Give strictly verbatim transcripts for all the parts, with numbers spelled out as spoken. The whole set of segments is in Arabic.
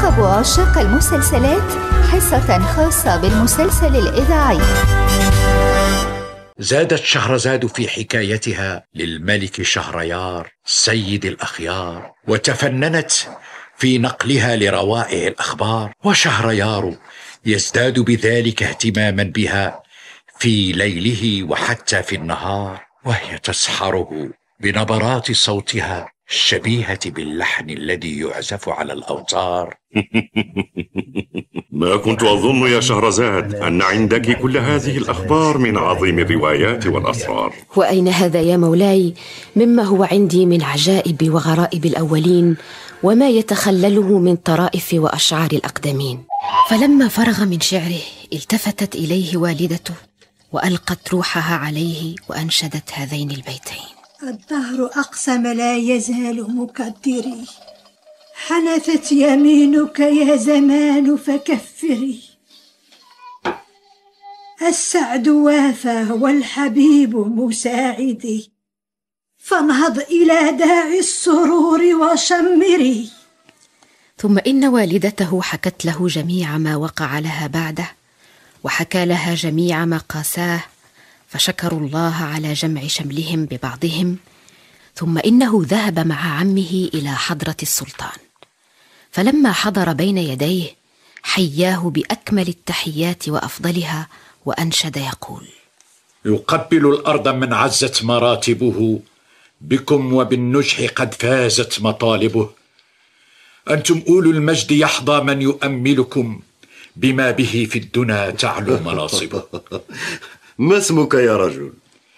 ترقبوا عشاق المسلسلات حصة خاصة بالمسلسل الإذاعي. زادت شهرزاد في حكايتها للملك شهريار سيد الأخيار، وتفننت في نقلها لروائع الأخبار، وشهريار يزداد بذلك اهتماما بها في ليله وحتى في النهار، وهي تسحره بنبرات صوتها الشبيهة باللحن الذي يعزف على الأوتار. ما كنت أظن يا شهرزاد أن عندك كل هذه الأخبار من عظيم الروايات والأسرار. وأين هذا يا مولاي مما هو عندي من عجائب وغرائب الأولين، وما يتخلله من طرائف وأشعار الأقدمين. فلما فرغ من شعره التفتت إليه والدته وألقت روحها عليه وأنشدت هذين البيتين: الدهر أقسم لا يزال مكدري، حنثت يمينك يا زمان فكفري، السعد وافى والحبيب مساعدي، فانهض إلى داعي السرور وشمري. ثم إن والدته حكت له جميع ما وقع لها بعده، وحكى لها جميع ما قاساه، فشكروا الله على جمع شملهم ببعضهم. ثم إنه ذهب مع عمه إلى حضرة السلطان، فلما حضر بين يديه حياه بأكمل التحيات وأفضلها، وأنشد يقول: يقبل الأرض من عزت مراتبه، بكم وبالنجح قد فازت مطالبه، أنتم أولو المجد يحظى من يؤملكم، بما به في الدنا تعلو مناصبه. ما اسمك يا رجل؟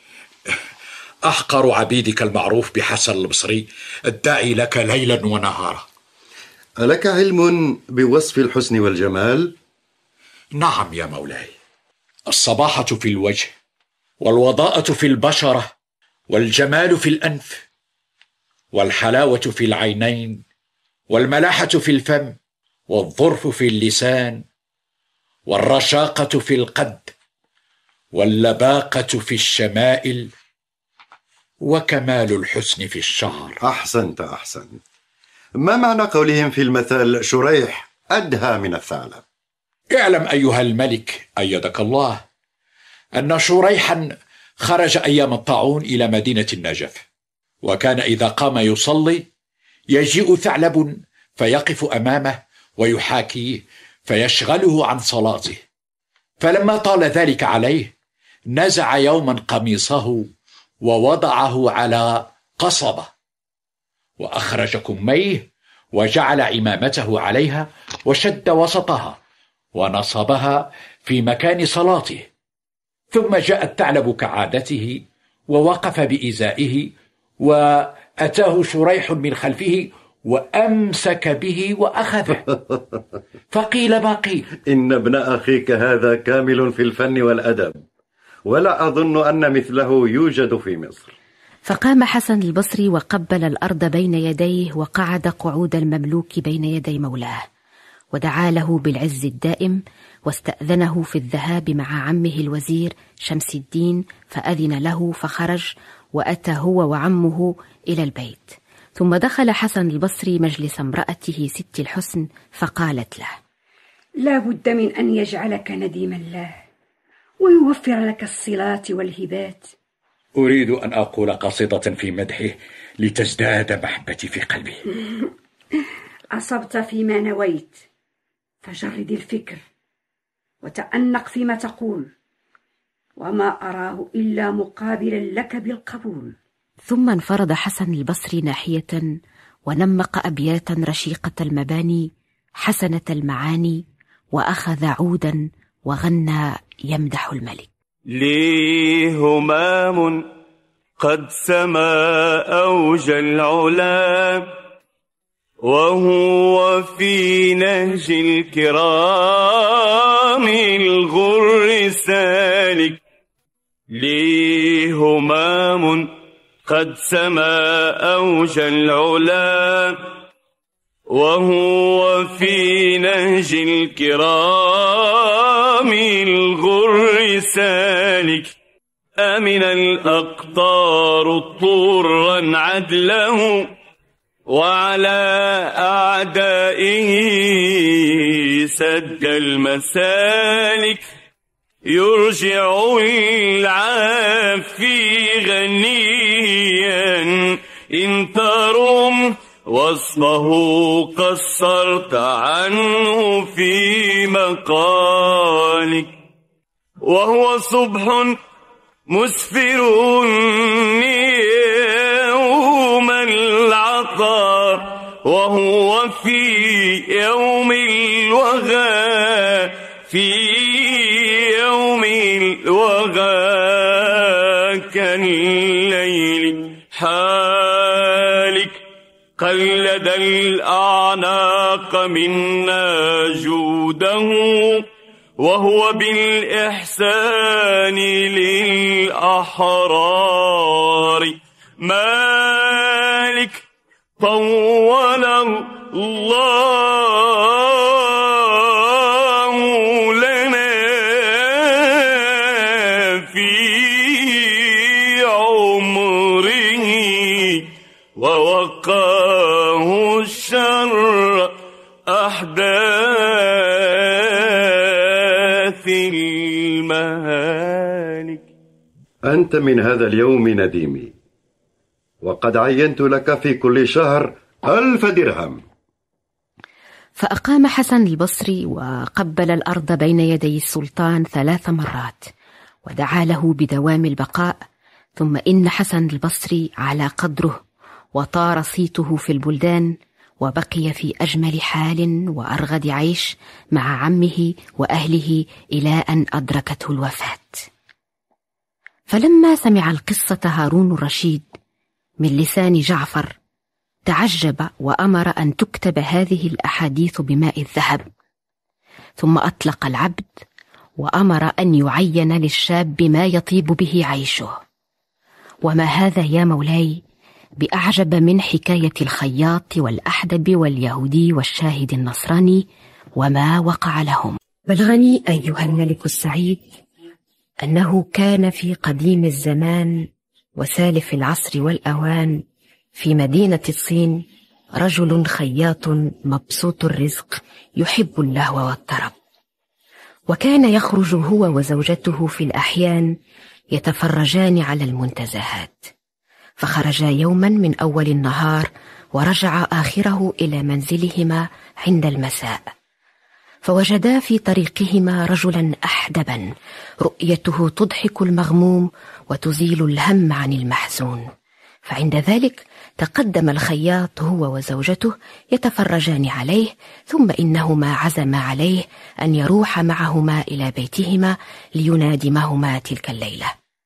أحقر عبيدك المعروف بحسن البصري، الداعي لك ليلا ونهارا. ألك علم بوصف الحسن والجمال؟ نعم يا مولاي، الصباحة في الوجه، والوضاءة في البشرة، والجمال في الأنف، والحلاوة في العينين، والملاحة في الفم، والظرف في اللسان، والرشاقة في القد، واللباقة في الشمائل، وكمال الحسن في الشعر. أحسنت أحسنت. ما معنى قولهم في المثل شريح أدهى من الثعلب؟ اعلم أيها الملك أيدك الله أن شريحا خرج أيام الطاعون إلى مدينة النجف، وكان إذا قام يصلي يجيء ثعلب فيقف أمامه ويحاكيه فيشغله عن صلاته، فلما طال ذلك عليه نزع يوما قميصه ووضعه على قصبة، وأخرج كميه وجعل عمامته عليها وشد وسطها ونصبها في مكان صلاته، ثم جاء الثعلب كعادته ووقف بإزائه، وأتاه شريح من خلفه وأمسك به وأخذه، فقيل ما قيل. إن ابن أخيك هذا كامل في الفن والأدب، ولا أظن أن مثله يوجد في مصر. فقام حسن البصري وقبل الأرض بين يديه، وقعد قعود المملوك بين يدي مولاه، ودعا له بالعز الدائم، واستأذنه في الذهاب مع عمه الوزير شمس الدين، فأذن له فخرج، وأتى هو وعمه إلى البيت. ثم دخل حسن البصري مجلس امرأته ست الحسن، فقالت له: لا بد من أن يجعلك نديم الله ويوفر لك الصلات والهبات. أريد أن أقول قصيدة في مدحه لتزداد محبتي في قلبي. أصبت فيما نويت، فجرد الفكر وتأنق فيما تقول، وما أراه إلا مقابلا لك بالقبول. ثم انفرد حسن البصري ناحية، ونمق أبياتا رشيقة المباني حسنة المعاني، وأخذ عودا وغنى يمدح الملك: لي همام قد سما أوج العلا، وهو في نهج الكرام الغر سالك. لي همام قد سما أوج العلا، وهو في نهج الكرام الغر سالك. أمن الأقطار طرا عدله، وعلى أعدائه سد المسالك، يرجع العافي غنيا إن ترم وصفه قصرت عنه في مقالك. وهو صبح مسفر يوم العطار، وهو في يوم الوغى في يوم الوغى كالليل حالك. قلد الأعناق منا جوده، وهو بالإحسان للأحرار مالك. طول الله لنا في عمره، ووقاه الشر أحداث المهالك. أنت من هذا اليوم نديمي، وقد عينت لك في كل شهر ألف درهم. فأقام حسن البصري وقبل الأرض بين يدي السلطان ثلاث مرات، ودعا له بدوام البقاء. ثم إن حسن البصري على قدره، وطار صيته في البلدان، وبقي في أجمل حال وأرغد عيش مع عمه وأهله إلى أن أدركته الوفاة. فلما سمع القصة هارون الرشيد من لسان جعفر تعجب، وأمر أن تكتب هذه الأحاديث بماء الذهب. ثم أطلق العبد، وأمر أن يعين للشاب ما يطيب به عيشه. وما هذا يا مولاي بأعجب من حكاية الخياط والأحدب واليهودي والشاهد النصراني وما وقع لهم. بلغني أيها الملك السعيد أنه كان في قديم الزمان وسالف العصر والأوان في مدينة الصين رجل خياط مبسوط الرزق يحب اللهو والطرب، وكان يخرج هو وزوجته في الأحيان يتفرجان على المنتزهات. فخرجا يوما من أول النهار، ورجعا آخره إلى منزلهما عند المساء، فوجدا في طريقهما رجلا أحدبا رؤيته تضحك المغموم وتزيل الهم عن المحزون. فعند ذلك تقدم الخياط هو وزوجته يتفرجان عليه، ثم إنهما عزما عليه أن يروح معهما إلى بيتهما لينادمهما تلك الليلة.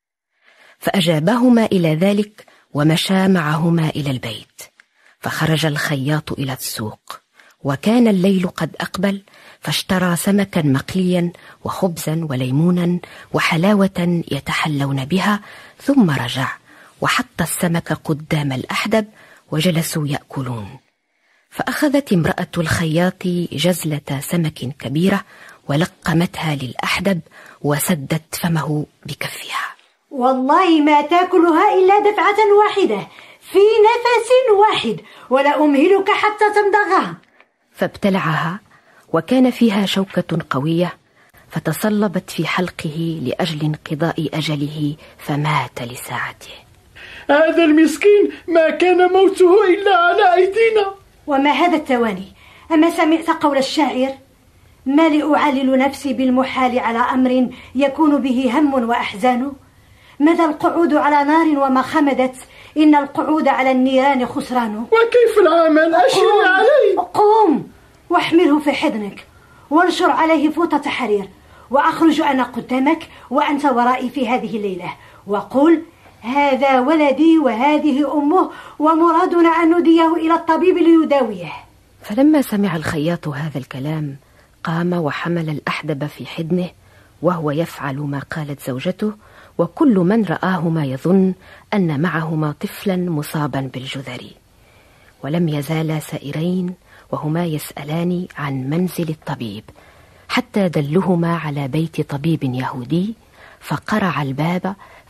فأجابهما إلى ذلك ومشى معهما إلى البيت. فخرج الخياط إلى السوق، وكان الليل قد أقبل، فاشترى سمكا مقليا وخبزا وليمونا وحلاوة يتحلون بها، ثم رجع وحط السمك قدام الأحدب وجلسوا يأكلون. فأخذت امرأة الخياط جزلة سمك كبيرة ولقمتها للأحدب وسدت فمه بكفها. والله ما تاكلها إلا دفعة واحدة في نفس واحد، ولا أمهلك حتى تمضغها. فابتلعها، وكان فيها شوكة قوية، فتصلبت في حلقه لأجل انقضاء أجله، فمات لساعته. هذا المسكين ما كان موته إلا على أيدينا. وما هذا التواني؟ أما سمعت قول الشاعر: ما لأعلل نفسي بالمحال على أمر يكون به هم وأحزان، ماذا القعود على نار وما خمدت، إن القعود على النيران خسران. وكيف العمل؟ أشر عليه. قوم واحمله في حضنك، وانشر عليه فوطة حرير، وأخرج أنا قدامك وأنت ورائي في هذه الليلة، وقل: هذا ولدي وهذه أمه، ومرادنا أن نديه إلى الطبيب ليداويه. فلما سمع الخياط هذا الكلام قام وحمل الأحدب في حضنه، وهو يفعل ما قالت زوجته، وكل من رآهما يظن أن معهما طفلا مصابا بالجذر. ولم يزالا سائرين وهما يسألان عن منزل الطبيب، حتى دلهما على بيت طبيب يهودي، فقرع الباب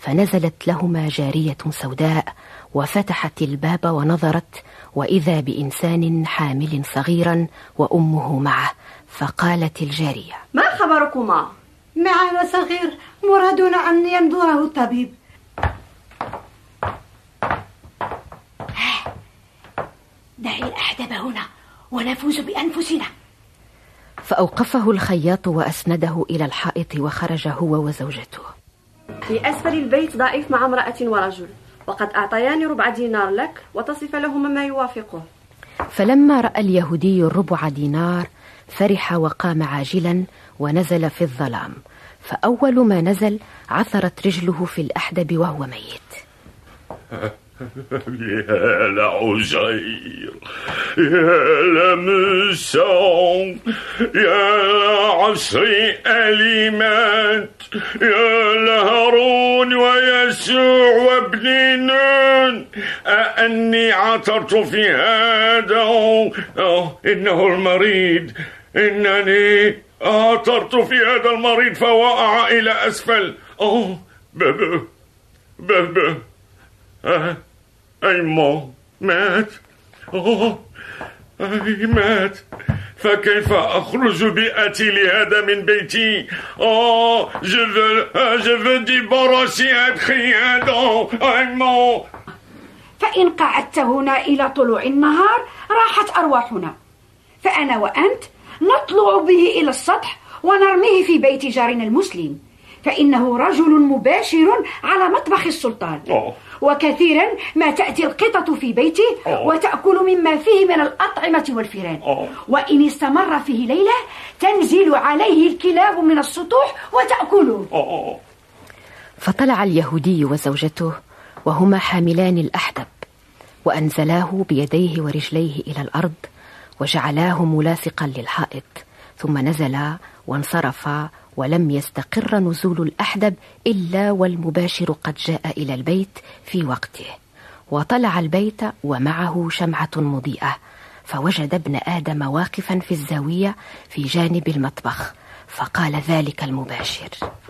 فنزلت لهما جارية سوداء وفتحت الباب ونظرت، وإذا بإنسان حامل صغيرا وأمه معه، فقالت الجارية: ما خبركما؟ معنا صغير مرادنا أن ينظره الطبيب. دعي الأحدب هنا ونفوز بأنفسنا. فأوقفه الخياط وأسنده إلى الحائط وخرج هو وزوجته. في أسفل البيت ضعيف مع امرأة ورجل، وقد أعطياني ربع دينار لك وتصف لهما ما يوافقه. فلما رأى اليهودي الربع دينار فرح وقام عاجلا ونزل في الظلام، فأول ما نزل عثرت رجله في الأحدب وهو ميت. يا لعزير، يا لمسون، يا لعصري أليمات، يا لهارون ويسوع وابن نون، أأني عثرت في هذا؟ أوه إنه المريض، إنني عثرت في هذا المريض فوقع إلى أسفل. أوه بابا بابا آه. أي مو مات. أوه أي مات. فكيف أخرج بأتي لهذا من بيتي؟ أوه je veux je veux débarrasser أدخي هذا. أي مو. فإن قعدت هنا إلى طلوع النهار راحت أرواحنا، فأنا وأنت نطلع به إلى السطح ونرميه في بيت جارنا المسلم، فإنه رجل مباشر على مطبخ السلطان. أوه. وكثيرا ما تأتي القطة في بيته أوه. وتأكل مما فيه من الأطعمة والفيران. أوه. وإن استمر فيه ليلة تنزل عليه الكلاب من السطوح وتأكله. أوه. فطلع اليهودي وزوجته وهما حاملان الأحدب، وأنزلاه بيديه ورجليه إلى الأرض وجعلاه ملاصقا للحائط، ثم نزلا وانصرفا، ولم يستقر نزول الأحدب إلا والمباشر قد جاء إلى البيت في وقته. وطلع البيت ومعه شمعة مضيئة، فوجد ابن آدم واقفا في الزاوية في جانب المطبخ، فقال ذلك المباشر: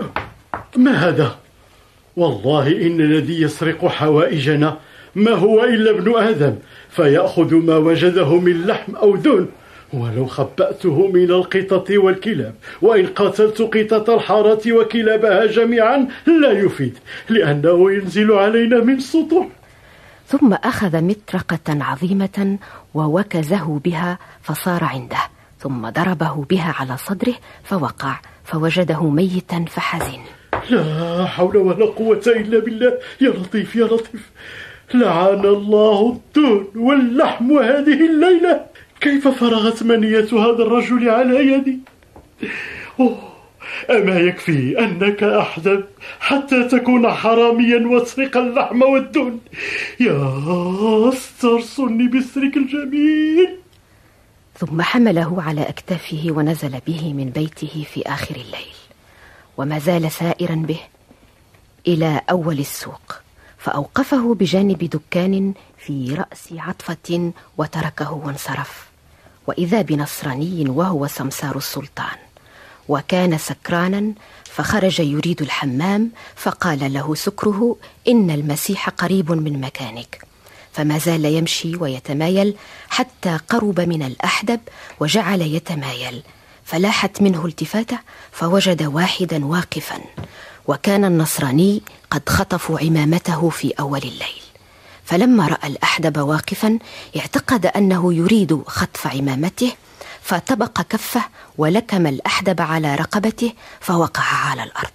ما هذا؟ والله إن الذي يسرق حوائجنا ما هو إلا ابن آدم، فيأخذ ما وجده من لحم أو دهن، ولو خبأته من القطط والكلاب، وإن قتلت قطط الحارة وكلابها جميعا لا يفيد، لأنه ينزل علينا من سطوح. ثم أخذ مطرقة عظيمة ووكزه بها فصار عنده، ثم ضربه بها على صدره فوقع، فوجده ميتا فحزن. لا حول ولا قوة إلا بالله. يا لطيف يا لطيف، لعن الله الدهن واللحم هذه الليلة. كيف فرغت منية هذا الرجل على يدي؟ أوه، أما يكفي أنك أحدب حتى تكون حراميا وتسرق اللحم والدهن؟ يا استرسلني بسرك الجميل. ثم حمله على أكتافه ونزل به من بيته في آخر الليل، وما زال سائرا به إلى أول السوق، فأوقفه بجانب دكان في رأس عطفة وتركه وانصرف. وإذا بنصراني وهو سمسار السلطان، وكان سكرانا، فخرج يريد الحمام، فقال له سكره: إن المسيح قريب من مكانك. فما زال يمشي ويتمايل حتى قرب من الأحدب وجعل يتمايل، فلاحت منه التفاتة فوجد واحدا واقفا، وكان النصراني قد خطفوا عمامته في أول الليل. فلما رأى الأحدب واقفا اعتقد أنه يريد خطف عمامته، فطبق كفه ولكم الأحدب على رقبته فوقع على الأرض.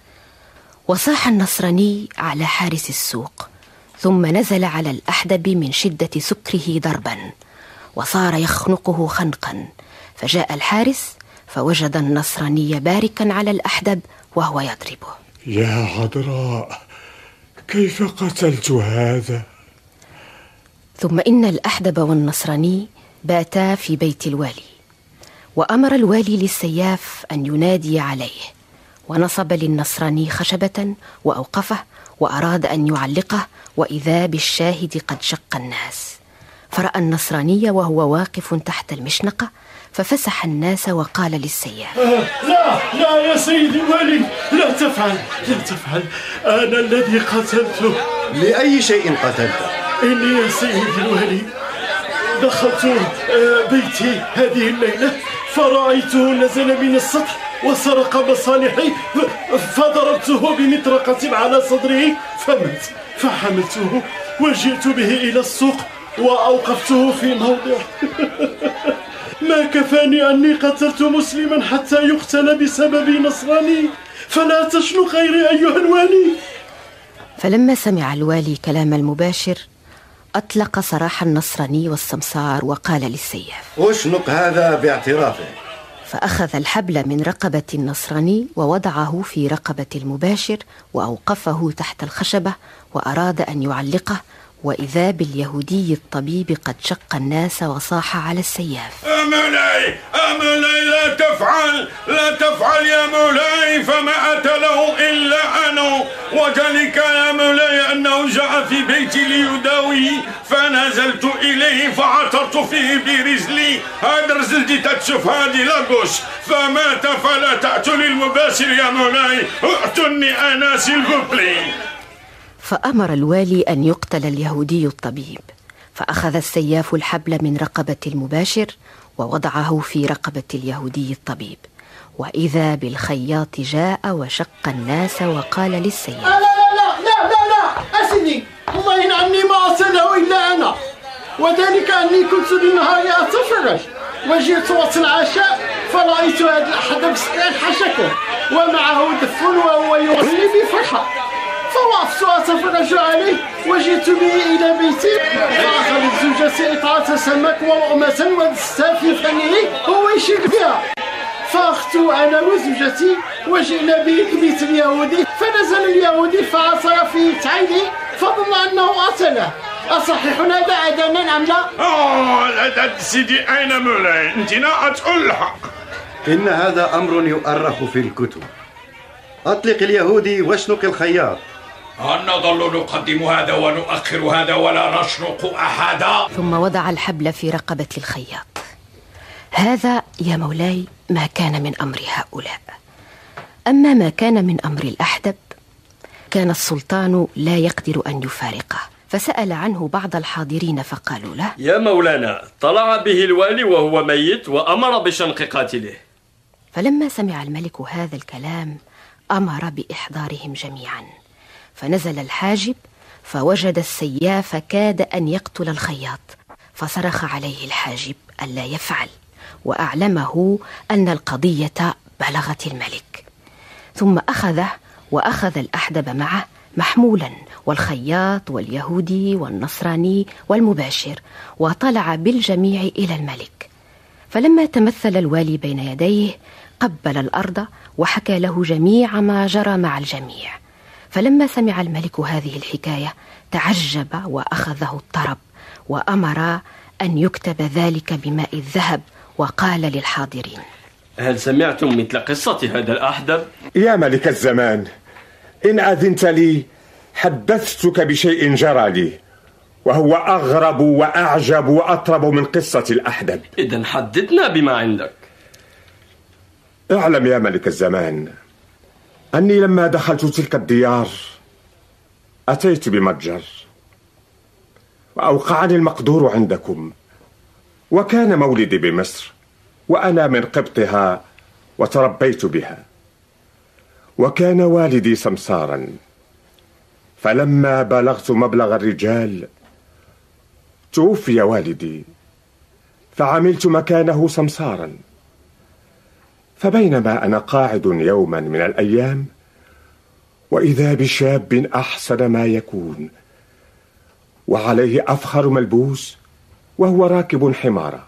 وصاح النصراني على حارس السوق، ثم نزل على الأحدب من شدة سكره ضربا، وصار يخنقه خنقا. فجاء الحارس فوجد النصراني باركا على الأحدب وهو يضربه. يا عذراء، كيف قتلت هذا؟ ثم إن الأحدب والنصراني باتا في بيت الوالي، وأمر الوالي للسياف أن ينادي عليه، ونصب للنصراني خشبة وأوقفه، وأراد أن يعلقه، وإذا بالشاهد قد شق الناس. فرأى النصراني وهو واقف تحت المشنقة، ففسح الناس وقال للسياف: آه لا لا يا سيدي الوالي، لا تفعل لا تفعل، أنا الذي قتلته. لأي شيء قتلته؟ إني يا سيدي الوالي دخلت بيتي هذه الليلة فرأيته نزل من السطح وسرق مصالحي، فضربته بمطرقة على صدره فمات، فحملته وجئت به إلى السوق وأوقفته في موضع. ما كفاني أني قتلت مسلما حتى يقتل بسبب نصراني، فلا تشنق غيري أيها الوالي. فلما سمع الوالي كلام المباشر أطلق سراح النصراني والسمسار وقال للسياف: أشنق هذا باعترافه. فأخذ الحبل من رقبة النصراني ووضعه في رقبة المباشر وأوقفه تحت الخشبة وأراد أن يعلقه، وإذا باليهودي الطبيب قد شق الناس وصاح على السياف: مولاي مولاي لا تفعل لا تفعل يا مولاي، فما أتى له إلا أنا، وذلك يا مولاي أنه جاء في بيتي ليداوي، فنزلت إليه فعثرت فيه برجلي، هذا الرجل دي تتشوف هذه لاغوش، فمات، فلا تقتل المباشر يا مولاي، اقتلني أنا سيلفوبلي. فأمر الوالي أن يقتل اليهودي الطبيب، فأخذ السياف الحبل من رقبة المباشر ووضعه في رقبة اليهودي الطبيب، وإذا بالخياط جاء وشق الناس وقال للسياف: لا لا لا لا لا لا أسني، الله عني ما أصله إلا أنا، وذلك أني كنت بالنهار أتفرج وجئت وقت العشاء فرأيت هذا الأحد بسكان حشكه ومعه دف وهو يغني بفرحة، فوقفت أتفرج عليه وجئت به إلى بيتي، فأخذت زوجتي إطعة سمك ووأمة ودستها في فمه هو يشير بها، فأخذت أنا وزوجتي وجئنا به لبيت اليهودي، فنزل اليهودي فعصر في تعيني فظن أنه قتله. أصحيح هذا عدنا أم لا؟ أوه سيدي أين مولاي؟ أنت لا تقول الحق. إن هذا أمر يؤرخ في الكتب. أطلق اليهودي واشنق الخياط. هل نظل نقدم هذا ونؤخر هذا ولا نشنق أحدا؟ ثم وضع الحبل في رقبة الخياط. هذا يا مولاي ما كان من أمر هؤلاء. أما ما كان من أمر الأحدب كان السلطان لا يقدر أن يفارقه، فسأل عنه بعض الحاضرين فقالوا له: يا مولانا طلع به الوالي وهو ميت وأمر بشنق قاتله. فلما سمع الملك هذا الكلام أمر بإحضارهم جميعا، فنزل الحاجب فوجد السياف كاد أن يقتل الخياط، فصرخ عليه الحاجب ألا يفعل، وأعلمه أن القضية بلغت الملك. ثم أخذه وأخذ الأحدب معه محمولا، والخياط واليهودي والنصراني والمباشر، وطلع بالجميع إلى الملك. فلما تمثل الوالي بين يديه قبل الأرض وحكى له جميع ما جرى مع الجميع. فلما سمع الملك هذه الحكاية تعجب وأخذه الطرب، وأمر أن يكتب ذلك بماء الذهب، وقال للحاضرين: هل سمعتم مثل قصة هذا الأحدب؟ يا ملك الزمان، إن أذنت لي حدثتك بشيء جرى لي، وهو أغرب وأعجب وأطرب من قصة الأحدب. إذن حدثنا بما عندك. اعلم يا ملك الزمان أني لما دخلت تلك الديار أتيت بمتجر، وأوقعني المقدور عندكم، وكان مولدي بمصر، وأنا من قبطها وتربيت بها، وكان والدي سمسارا، فلما بلغت مبلغ الرجال توفي والدي، فعملت مكانه سمسارا. فبينما أنا قاعد يوما من الأيام وإذا بشاب أحسن ما يكون، وعليه أفخر ملبوس، وهو راكب حمارا،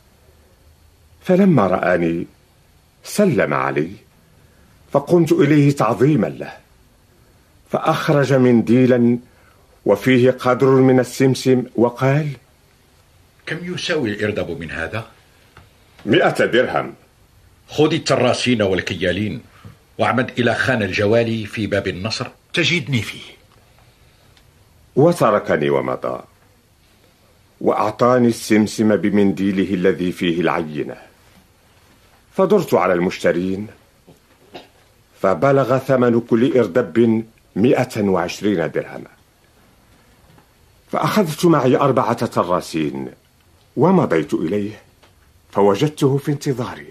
فلما رآني سلم علي، فقمت إليه تعظيما له، فأخرج منديلا وفيه قدر من السمسم وقال: كم يساوي الإردب من هذا؟ مئة درهم. خذ التراسين والكيالين واعمد إلى خان الجوالي في باب النصر تجدني فيه. وتركني ومضى. وأعطاني السمسم بمنديله الذي فيه العينة، فدرت على المشترين فبلغ ثمن كل إردب مئة وعشرين درهما، فأخذت معي أربعة تراسين ومضيت إليه فوجدته في انتظاري،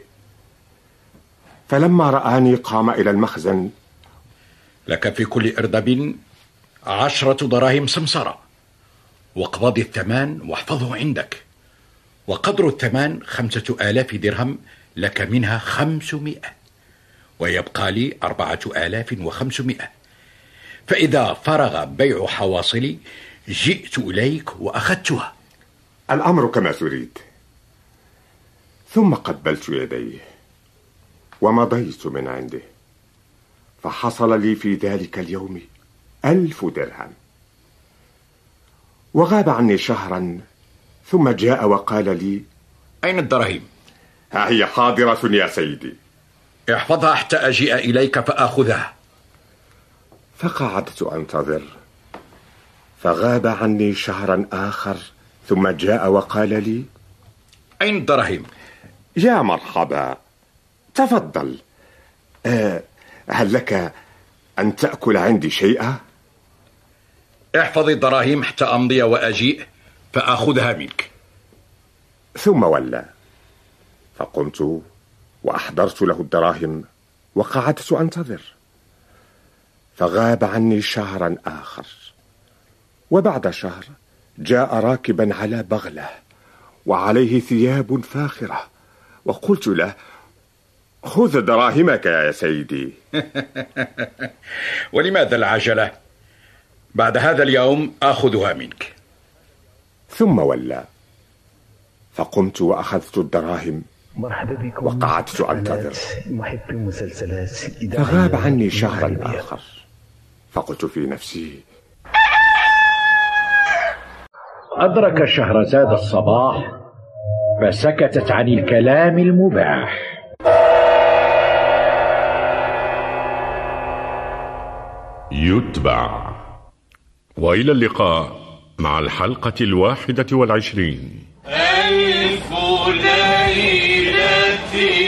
فلما رآني قام إلى المخزن. لك في كل إردب عشرة دراهم سمسرة، واقبض الثمان واحفظه عندك، وقدر الثمان خمسة آلاف درهم، لك منها خمسمائة، ويبقى لي أربعة آلاف وخمسمائة. فإذا فرغ بيع حواصلي جئت إليك وأخذتها. الأمر كما تريد. ثم قبلت يديه ومضيت من عنده، فحصل لي في ذلك اليوم ألف درهم. وغاب عني شهرا، ثم جاء وقال لي: أين الدراهم؟ ها هي حاضرة يا سيدي. احفظها حتى أجيء إليك فآخذها. فقعدت أنتظر، فغاب عني شهرا آخر، ثم جاء وقال لي: أين الدراهم؟ يا مرحبا، تفضل. أه هل لك أن تأكل عندي شيئا؟ احفظ الدراهم حتى أمضي وأجيء فأخذها منك. ثم ولى، فقمت وأحضرت له الدراهم وقعدت أنتظر، فغاب عني شهرا آخر، وبعد شهر جاء راكبا على بغلة وعليه ثياب فاخرة، وقلت له: خذ دراهمك يا سيدي. ولماذا العجلة؟ بعد هذا اليوم آخذها منك. ثم ولى، فقمت وأخذت الدراهم وقعدت أنتظر، فغاب عني شهرا آخر، فقلت في نفسي: أدرك شهرزاد الصباح فسكتت عن الكلام المباح. يتبع. وإلى اللقاء مع الحلقة الواحدة والعشرين. ألف ليلة